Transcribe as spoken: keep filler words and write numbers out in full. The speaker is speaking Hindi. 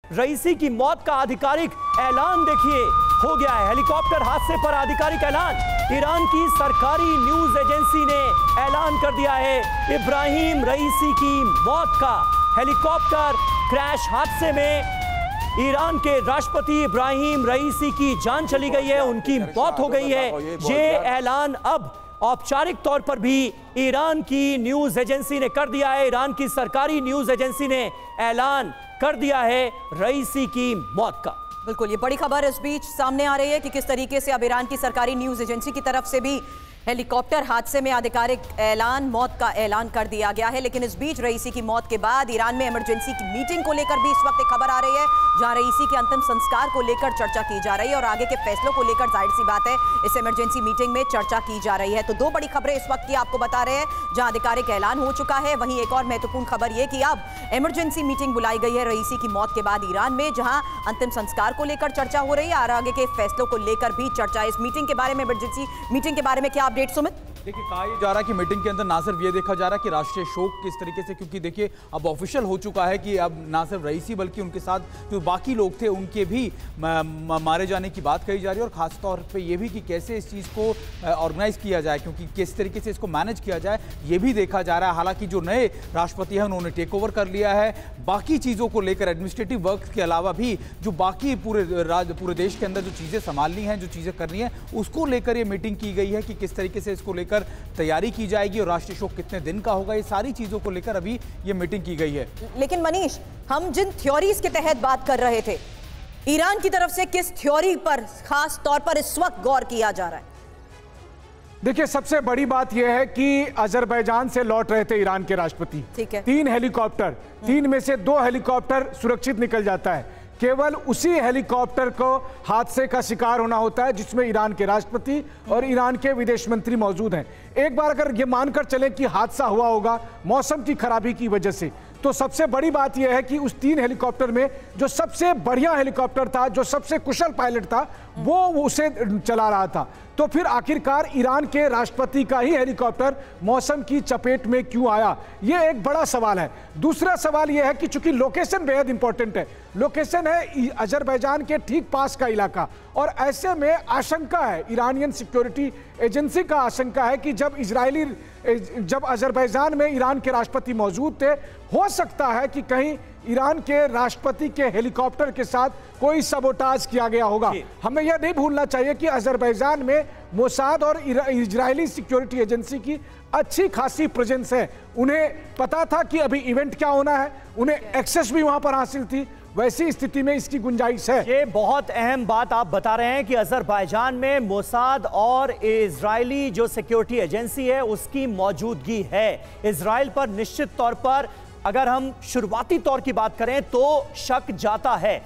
रईसी की मौत का आधिकारिक ऐलान देखिए हो गया है। हेलीकॉप्टर हादसे पर आधिकारिक ऐलान ईरान की सरकारी न्यूज एजेंसी ने ऐलान कर दिया है। इब्राहिम रईसी की मौत का हेलीकॉप्टर क्रैश हादसे में ईरान के राष्ट्रपति इब्राहिम रईसी की जान चली गई है, उनकी मौत हो गई है। ये ऐलान अब औपचारिक तौर पर भी ईरान की न्यूज एजेंसी ने कर दिया है। ईरान की सरकारी न्यूज एजेंसी ने ऐलान कर दिया है रईसी की मौत का। बिल्कुल, ये बड़ी खबर इस बीच सामने आ रही है कि किस तरीके से अब ईरान की सरकारी न्यूज एजेंसी की तरफ से भी हेलीकॉप्टर हादसे में आधिकारिक ऐलान मौत का ऐलान कर दिया गया है। लेकिन इस बीच रईसी की मौत के बाद ईरान में इमरजेंसी की मीटिंग को लेकर भी इस वक्त एक खबर आ रही है, जहां रईसी के अंतिम संस्कार को लेकर चर्चा की जा रही है और आगे के फैसलों को लेकर जाहिर सी बात है इस इमरजेंसी मीटिंग में चर्चा की जा रही है। तो दो बड़ी खबरें इस वक्त की आपको बता रहे हैं, जहां आधिकारिक ऐलान हो चुका है, वहीं एक और महत्वपूर्ण खबर यह कि अब इमरजेंसी मीटिंग बुलाई गई है रईसी की मौत के बाद ईरान में, जहां अंतिम संस्कार को लेकर चर्चा हो रही है और आगे के फैसलों को लेकर भी चर्चा। इस मीटिंग के बारे में, इमरजेंसी मीटिंग के बारे में क्या अपडेट सुमित? देखिए, कहा यह जा रहा है कि मीटिंग के अंदर ना सिर्फ ये देखा जा रहा है कि राष्ट्रीय शोक किस तरीके से, क्योंकि देखिए अब ऑफिशियल हो चुका है कि अब ना सिर्फ रईसी बल्कि उनके साथ जो बाकी लोग थे उनके भी मारे जाने की बात कही जा रही है और खास तौर पे ये भी कि कैसे इस चीज़ को ऑर्गेनाइज किया जाए, क्योंकि किस तरीके से इसको मैनेज किया जाए ये भी देखा जा रहा है। हालांकि जो नए राष्ट्रपति हैं उन्होंने टेक ओवर कर लिया है, बाकी चीज़ों को लेकर एडमिनिस्ट्रेटिव वर्क के अलावा भी जो बाकी पूरे राज पूरे देश के अंदर जो चीज़ें संभालनी हैं, जो चीज़ें करनी है, उसको लेकर ये मीटिंग की गई है कि किस तरीके से इसको लेकर तैयारी की जाएगी और राष्ट्रीय शोक कितने दिन का होगा, ये सारी चीजों को लेकर अभी ये मीटिंग की गई है। लेकिन मनीष, हम जिन थ्योरीज के तहत बात कर रहे थे, ईरान की तरफ से किस थ्योरी पर खास तौर पर इस वक्त गौर किया जा रहा है? देखिए, सबसे बड़ी बात यह है कि अजरबैजान से लौट रहे थे ईरान के राष्ट्रपति, ठीक है, तीन हेलीकॉप्टर, तीन में से दो हेलीकॉप्टर सुरक्षित निकल जाता है। केवल उसी हेलीकॉप्टर को हादसे का शिकार होना होता है जिसमें ईरान के राष्ट्रपति और ईरान के विदेश मंत्री मौजूद हैं। एक बार अगर ये मानकर चलें कि हादसा हुआ होगा मौसम की खराबी की वजह से, तो सबसे बड़ी बात यह है कि उस तीन हेलीकॉप्टर में जो सबसे बढ़िया हेलीकॉप्टर था, जो सबसे कुशल पायलट था, वो उसे चला रहा था। तो फिर आखिरकार ईरान के राष्ट्रपति का ही हेलीकॉप्टर मौसम की चपेट में क्यों आया, ये एक बड़ा सवाल है। दूसरा सवाल यह है कि चूंकि लोकेशन बेहद इंपॉर्टेंट है, लोकेशन है अजरबैजान के ठीक पास का इलाका, और ऐसे में आशंका है, ईरानियन सिक्योरिटी एजेंसी का आशंका है कि जब इजरायली जब अजरबैजान में ईरान के राष्ट्रपति मौजूद थे, हो सकता है कि कहीं ईरान के राष्ट्रपति के हेलीकॉप्टर के साथ कोई सबोटाज किया गया होगा। हमें यह नहीं भूलना चाहिए कि अजरबैजान में मोसाद और इजरायली सिक्योरिटी एजेंसी की अच्छी खासी प्रेजेंस है। उन्हें पता था कि अभी इवेंट क्या होना है, उन्हें एक्सेस भी वहां पर हासिल थी। वैसी स्थिति में इसकी गुंजाइश है। ये बहुत अहम बात आप बता रहे हैं कि अजरबैजान में मोसाद और इजरायली जो सिक्योरिटी एजेंसी है उसकी मौजूदगी है। इजराइल पर निश्चित तौर पर अगर हम शुरुआती तौर की बात करें तो शक जाता है,